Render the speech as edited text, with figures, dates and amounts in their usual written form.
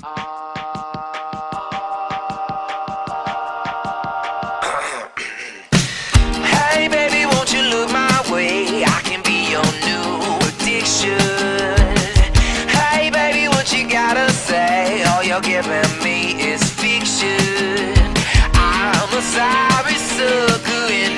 Hey baby, won't you look my way? I can be your new addiction. Hey baby, what you gotta say? All you're giving me is fiction. I'm a sorry sucker.